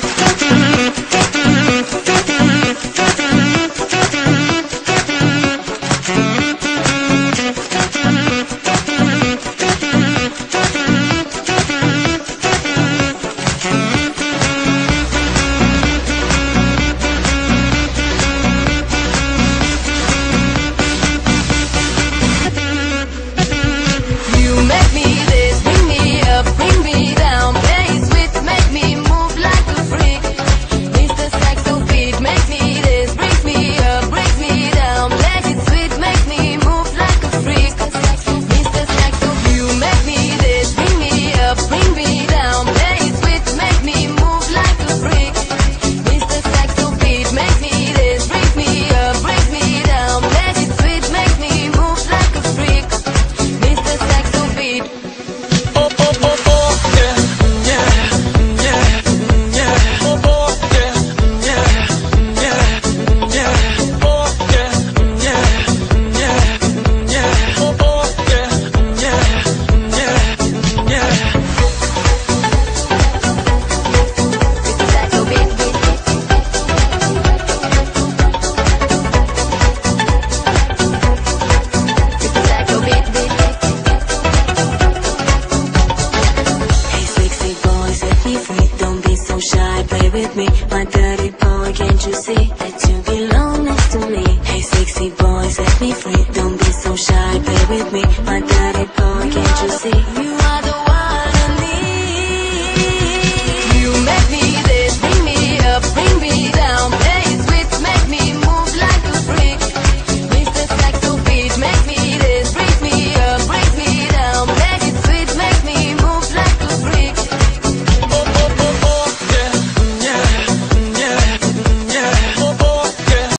My dirty boy, can't you see that you belong next to me? Hey sexy boy, set me free. Don't be so shy, play with me. My dirty boy, can't you see?